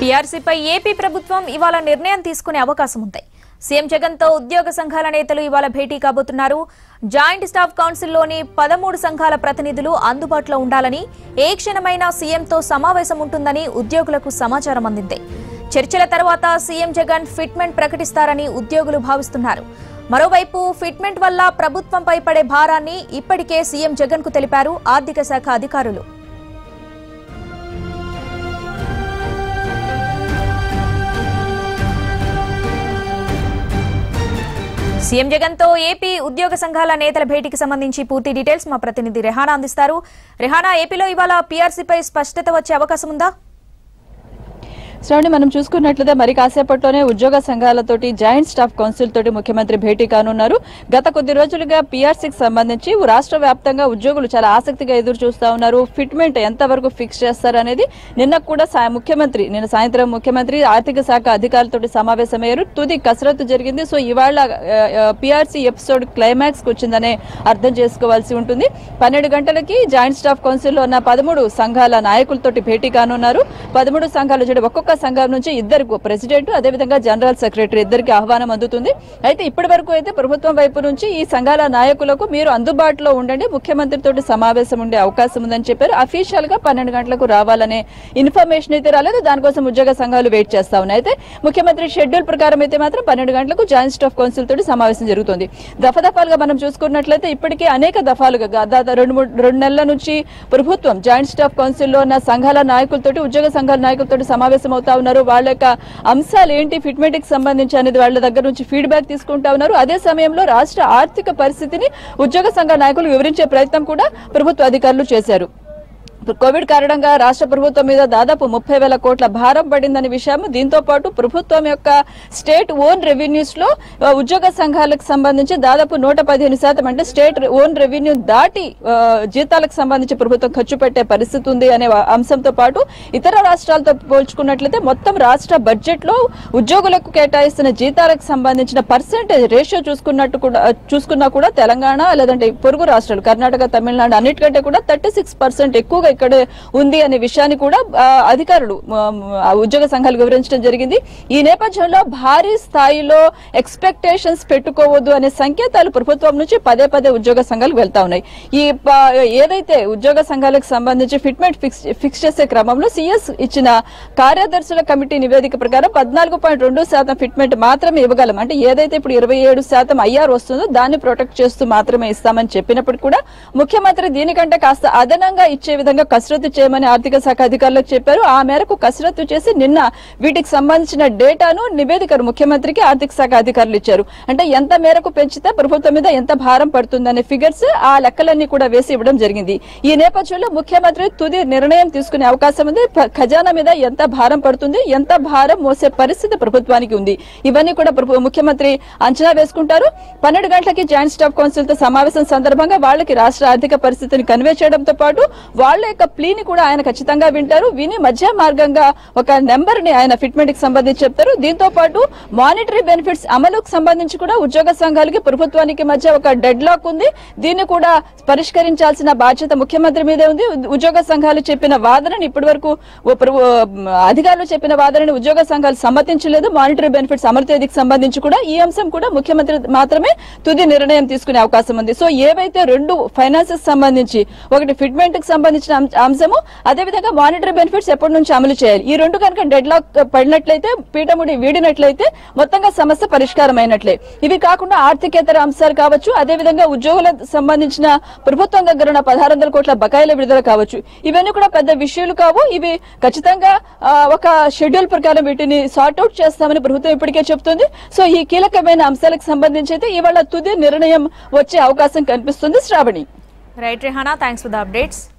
పీఆర్సీపై AP ప్రభుత్వం ఇవాళ నిర్ణయం తీసుకునే అవకాశం ఉంది. సీఎం జగన్ తో ఉద్యోగ సంఘాల నేతలు ఇవాళ భేటీ కాబోతున్నారు. జాయింట్ స్టాఫ్ కౌన్సిల్లోని 13 సంఘాల ప్రతినిధులు అందుబాటులో ఉండాలని, ఏ క్షణమైనా సీఎంతో సమావేశం ఉంటుందని ఉద్యోగులకు సమాచారం అందింది. చర్చల తర్వాత సీఎం జగన్ ఫిట్మెంట్ ప్రకటిస్తారని ఉద్యోగులు భావిస్తున్నారు. మరోవైపు ఫిట్మెంట్ వల్ల ప్రభుత్వంపై పడే భారాన్ని ఇప్పటికే సీఎం జగన్ కు తెలిపారు ఆర్థిక శాఖ అధికారులు. సీఎం జగన్ తో ఏపీ ఉద్యోగ సంఘాల నేతల భేటీకి సంబంధించి పూర్తి డీటెయిల్స్ మా ప్రతినిధి రెహానా అందిస్తారు. రెహానా, ఏపీలో ఇవాళ పీఆర్సీపై స్పష్టత వచ్చే అవకాశం ఉందా? శ్రావణి, మనం చూసుకున్నట్లయితే మరి కాసేపట్లోనే ఉద్యోగ సంఘాలతోటి జాయింట్ స్టాఫ్ కౌన్సిల్ తోటి ముఖ్యమంత్రి భేటీ కానున్నారు. గత కొద్ది రోజులుగా పీఆర్సీకి సంబంధించి రాష్ట్ర వ్యాప్తంగా ఉద్యోగులు చాలా ఆసక్తిగా ఎదురు చూస్తా ఉన్నారు. ఫిట్మెంట్ ఎంతవరకు ఫిక్స్ చేస్తారనేది నిన్న కూడా నిన్న సాయంత్రం ముఖ్యమంత్రి ఆర్థిక శాఖ అధికారులతోటి సమావేశమయ్యారు. తుది కసరత్తు జరిగింది. సో ఇవాళ పీఆర్సీ ఎపిసోడ్ క్లైమాక్స్ కు వచ్చిందనే అర్థం చేసుకోవాల్సి ఉంటుంది. 12 గంటలకి జాయింట్ స్టాఫ్ కౌన్సిల్ లో ఉన్న 13 సంఘాల నాయకులతోటి భేటీ కానున్నారు. 13 సంఘాలు చూడండి, ఒక్కొక్క సంఘం నుంచి ఇద్దరు ప్రెసిడెంట్, అదేవిధంగా జనరల్ సెక్రటరీ ఇద్దరికి ఆహ్వానం అందుతుంది. అయితే ఇప్పటి వరకు అయితే ప్రభుత్వం వైపు నుంచి ఈ సంఘాల నాయకులకు మీరు అందుబాటులో ఉండండి, ముఖ్యమంత్రితో సమావేశం ఉండే అవకాశం ఉందని చెప్పారు. అఫీషియల్ గా 12 గంటలకు రావాలనే ఇన్ఫర్మేషన్ అయితే రాలేదు. దానికోసం ఉద్యోగ సంఘాలు వెయిట్ చేస్తా ఉన్నాయి. అయితే ముఖ్యమంత్రి షెడ్యూల్ ప్రకారం అయితే మాత్రం 12 గంటలకు జాయింట్ స్టాఫ్ కౌన్సిల్ తోటి సమావేశం జరుగుతుంది. దఫాలుగా మనం చూసుకున్నట్లయితే ఇప్పటికే అనేక దఫాలుగా దాదాపు 2 నెలల నుంచి ప్రభుత్వం జాయింట్ స్టాఫ్ కౌన్సిల్ లో ఉన్న సంఘాల నాయకులతోటి ఉద్యోగ సంఘాల నాయకులతో సమావేశం అవుతా ఉన్నారు. వాళ్ళ యొక్క అంశాలు ఏంటి, ఫిట్మెంట్ కి సంబంధించి అనేది వాళ్ళ దగ్గర నుంచి ఫీడ్బ్యాక్ తీసుకుంటా ఉన్నారు. అదే సమయంలో రాష్ట్ర ఆర్థిక పరిస్థితిని ఉద్యోగ సంఘ నాయకులు వివరించే ప్రయత్నం కూడా ప్రభుత్వ అధికారులు చేశారు. కోవిడ్ కారణంగా రాష్ట్ర ప్రభుత్వం మీద దాదాపు 30,000 కోట్ల భారం పడిందనే విషయం, దీంతో పాటు ప్రభుత్వం యొక్క స్టేట్ ఓన్ రెవెన్యూస్ లో ఉద్యోగ సంఘాలకు సంబంధించి దాదాపు 115% అంటే స్టేట్ ఓన్ రెవెన్యూ దాటి జీతాలకు సంబంధించి ప్రభుత్వం ఖర్చు పెట్టే పరిస్థితి ఉంది అనే అంశంతో పాటు ఇతర రాష్ట్రాలతో పోల్చుకున్నట్లయితే మొత్తం రాష్ట్ర బడ్జెట్ లో ఉద్యోగులకు కేటాయిస్తున్న జీతాలకు సంబంధించిన పర్సెంటేజ్ రేషియో చూసుకున్నా కూడా తెలంగాణ లేదంటే పొరుగు రాష్ట్రాలు కర్ణాటక, తమిళనాడు అన్నిటికంటే కూడా 36% ఎక్కువగా ఇక్కడ ఉంది అనే విషయాన్ని కూడా అధికారులు ఉద్యోగ సంఘాలు వివరించడం జరిగింది. ఈ నేపథ్యంలో భారీ స్థాయిలో ఎక్స్పెక్టేషన్స్ పెట్టుకోవద్దు అనే సంకేతాలు ప్రభుత్వం నుంచి పదే ఉద్యోగ సంఘాలు వెళ్తా ఉన్నాయి. ఈ ఏదైతే ఉద్యోగ సంఘాలకు సంబంధించి ఫిట్మెంట్ ఫిక్స్ చేసే క్రమంలో సీఎస్ ఇచ్చిన కార్యదర్శుల కమిటీ నివేదిక ప్రకారం 14.2% ఫిట్మెంట్ మాత్రమే ఇవ్వగలం. అంటే ఏదైతే ఇప్పుడు 27% ఐఆర్ వస్తుందో దాన్ని ప్రొటెక్ట్ చేస్తూ మాత్రమే ఇస్తామని చెప్పినప్పుడు కూడా ముఖ్యమంత్రి దీనికంటే కాస్త అదనంగా ఇచ్చే విధంగా కసరత్తు చేయమని ఆర్థిక శాఖ అధికారులకు చెప్పారు. ఆ మేరకు కసరత్తు చేసి నిన్న వీటికి సంబంధించిన డేటాను నివేదికను ముఖ్యమంత్రికి ఆర్థిక శాఖ అధికారులు ఇచ్చారు. అంటే ఎంత మేరకు పెంచితే ప్రభుత్వం మీద ఎంత భారం పడుతుందనే ఫిగర్స్ ఆ లెక్కలన్నీ కూడా వేసి ఇవ్వడం జరిగింది. ఈ నేపథ్యంలో ముఖ్యమంత్రి తుది నిర్ణయం తీసుకునే అవకాశం ఉంది. ఖజానా మీద ఎంత భారం పడుతుంది, ఎంత భారం మోసే పరిస్థితి ప్రభుత్వానికి ఉంది, ఇవన్నీ కూడా ముఖ్యమంత్రి అంచనా వేసుకుంటారు. 12 గంటలకి జాయింట్ స్టాఫ్ కౌన్సిల్ తో సమావేశం సందర్భంగా వాళ్ళకి రాష్ట్ర ఆర్థిక పరిస్థితిని కన్వే చేయడంతో పాటు వాళ్ళ యొక్క ప్లీని కూడా ఆయన ఖచ్చితంగా వింటారు. విని మధ్య మార్గంగా ఒక నెంబర్ ని ఆయన ఫిట్మెంట్ కి సంబంధించి చెప్తారు. దీంతో పాటు మానిటరీ బెనిఫిట్స్ అమలుకు సంబంధించి కూడా ఉద్యోగ సంఘాలకి ప్రభుత్వానికి మధ్య ఒక డెడ్ లాక్ ఉంది. దీన్ని కూడా పరిష్కరించాల్సిన బాధ్యత ముఖ్యమంత్రి మీదే ఉంది. ఉద్యోగ సంఘాలు చెప్పిన వాదనని ఇప్పటి వరకు అధికారులు చెప్పిన వాదనని ఉద్యోగ సంఘాలు సమ్మతించలేదు. మానిటరీ బెనిఫిట్స్ అమలు తేదీకి సంబంధించి కూడా ఈ అంశం కూడా ముఖ్యమంత్రి మాత్రమే తుది నిర్ణయం తీసుకునే అవకాశం ఉంది. సో ఏవైతే 2 ఫైనాన్సెస్ సంబంధించి, ఒకటి ఫిట్మెంట్ కి సంబంధించిన అంశము, అదేవిధంగా మానిటరీ బెనిఫిట్స్ ఎప్పటి నుంచి అమలు చేయాలి, ఈ 2 కనుక డెడ్ లాక్ పడినట్లయితే, పీఠముడి వీడినట్లయితే మొత్తంగా సమస్య పరిష్కారం అయినట్లే. ఇవి కాకుండా ఆర్థికేతర అంశాలు కావచ్చు, అదేవిధంగా ఉద్యోగులకు సంబంధించిన ప్రభుత్వం దగ్గర ఉన్న 1600 కోట్ల బకాయిల విడుదల కావచ్చు, ఇవన్నీ కూడా పెద్ద విషయాలు కావు. ఇవి ఖచ్చితంగా ఒక షెడ్యూల్ ప్రకారం వీటిని సార్ట్అవుట్ చేస్తామని ప్రభుత్వం ఇప్పటికే చెబుతుంది. సో ఈ కీలకమైన అంశాలకు సంబంధించి అయితే ఇవాళ తుది నిర్ణయం వచ్చే అవకాశం కనిపిస్తుంది. Sravani. Right Rehana, thanks for the updates.